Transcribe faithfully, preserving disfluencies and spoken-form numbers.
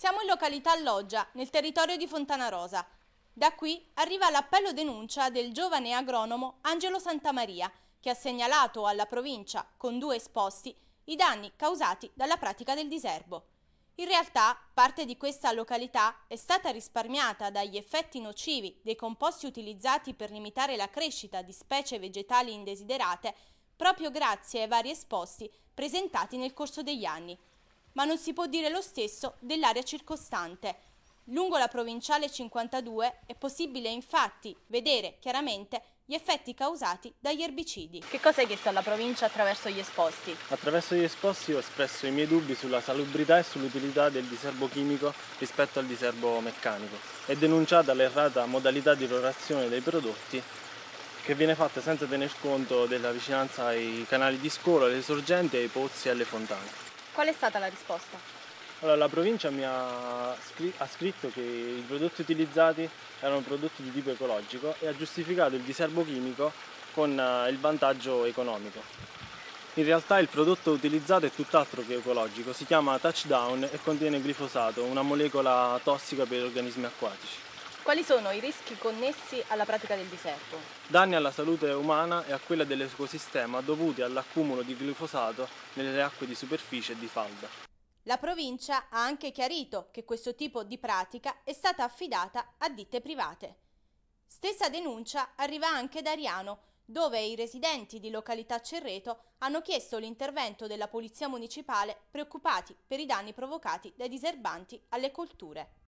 Siamo in località Loggia, nel territorio di Fontanarosa. Da qui arriva l'appello denuncia del giovane agronomo Angelo Santamaria, che ha segnalato alla provincia, con due esposti, i danni causati dalla pratica del diserbo. In realtà, parte di questa località è stata risparmiata dagli effetti nocivi dei composti utilizzati per limitare la crescita di specie vegetali indesiderate proprio grazie ai vari esposti presentati nel corso degli anni. Ma non si può dire lo stesso dell'area circostante. Lungo la provinciale cinquantadue è possibile infatti vedere chiaramente gli effetti causati dagli erbicidi. Che cosa hai chiesto alla provincia attraverso gli esposti? Attraverso gli esposti ho espresso i miei dubbi sulla salubrità e sull'utilità del diserbo chimico rispetto al diserbo meccanico e denunciata l'errata modalità di lavorazione dei prodotti che viene fatta senza tener conto della vicinanza ai canali di scolo, alle sorgenti, ai pozzi e alle fontane. Qual è stata la risposta? Allora, la provincia mi ha, scr- ha scritto che i prodotti utilizzati erano prodotti di tipo ecologico e ha giustificato il diserbo chimico con uh, il vantaggio economico. In realtà il prodotto utilizzato è tutt'altro che ecologico, si chiama Touchdown e contiene glifosato, una molecola tossica per gli organismi acquatici. Quali sono i rischi connessi alla pratica del diserbo? Danni alla salute umana e a quella dell'ecosistema dovuti all'accumulo di glifosato nelle acque di superficie e di falda. La provincia ha anche chiarito che questo tipo di pratica è stata affidata a ditte private. Stessa denuncia arriva anche da Ariano, dove i residenti di località Cerreto hanno chiesto l'intervento della Polizia Municipale preoccupati per i danni provocati dai diserbanti alle colture.